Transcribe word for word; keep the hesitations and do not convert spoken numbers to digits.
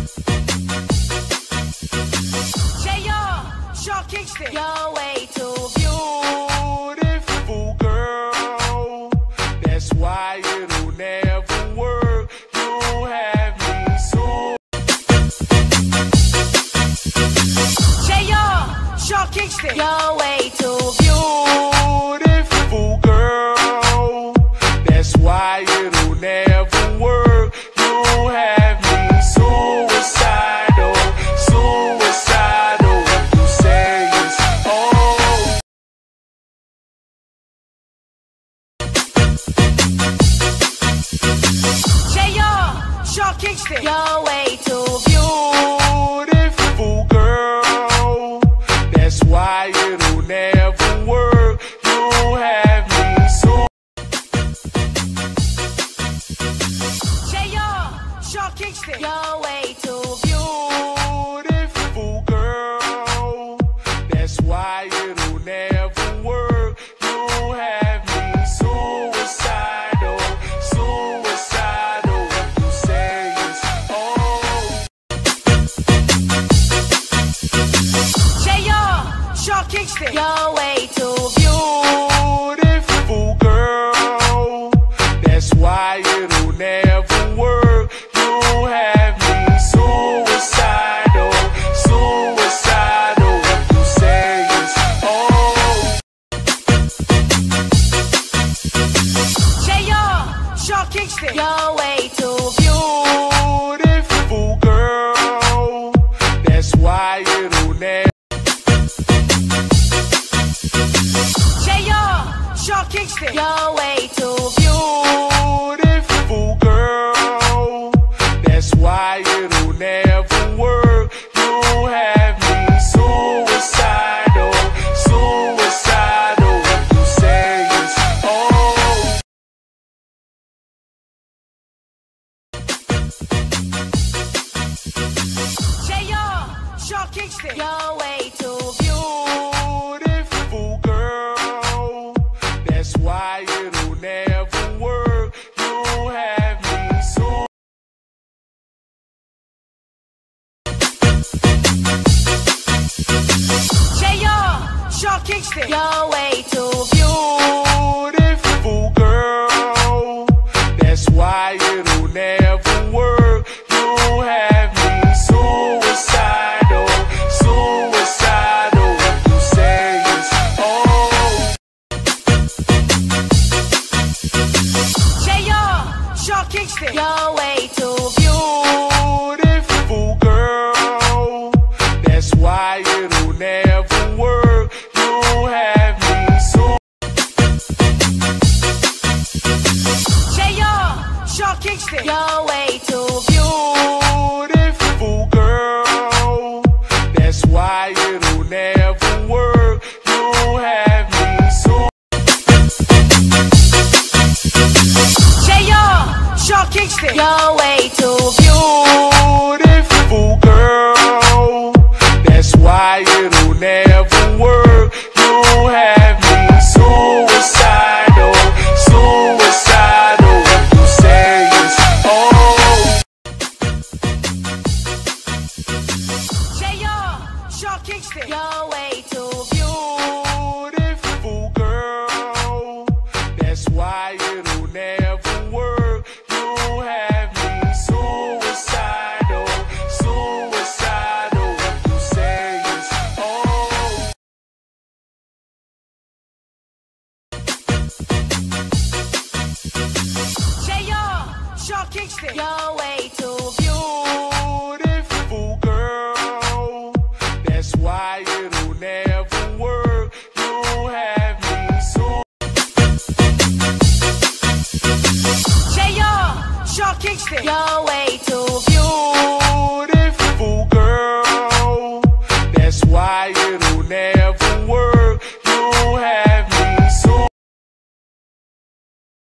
Kingston. You're way too beautiful, girl. That's why it'll never work. You have me so. J R, Shaw Kingston. You're way too beautiful, girl. That's why it'll never work. You have me suicidal, suicidal. You say it's oh. J R, Shaw Kingston. You're way too beautiful, girl. That's why it'll never work. You have me so. J R, Shaw Kingston. You're way too beautiful, girl. That's why it'll never work. You have me suicidal, suicidal. You say it's oh. J R, Shaw Kingston. You're way too beautiful, girl. That's why it'll never work. You have me suicidal, suicidal. You say it's oh. J R, Shaw Kingston. You're way too beautiful, girl. That's why it'll never. J R, Shaw Kingston. You're way too beautiful, girl. That's why it'll never work. You have me suicidal, suicidal. You say it's oh. J R, Shaw Kingston. You're way too beautiful, girl. That's why it'll never work. You have me so. J R, Shaw Kingston. You're way too beautiful, girl. That's why it'll never work. You have me suicidal, suicidal. You say it's oh. J R, Shaw Kingston. You're way too beautiful, girl. That's why it'll never work. You have me so. J R, Shaw Kingston. You're way too beautiful, girl. That's why it'll never work. You have me so. J R, Shaw Kingston. You're way too beautiful, girl. That's why it'll never work. You have me suicidal, suicidal. You say it's oh. J R, Shaw Kingston. You're way too beautiful, girl. That's why it'll never work. You have me suicidal, suicidal. You say it's oh. J R, Shaw Kingston. You're way too beautiful, girl. That's why it'll never work. You have me so. J R, Shaw Kingston. You're way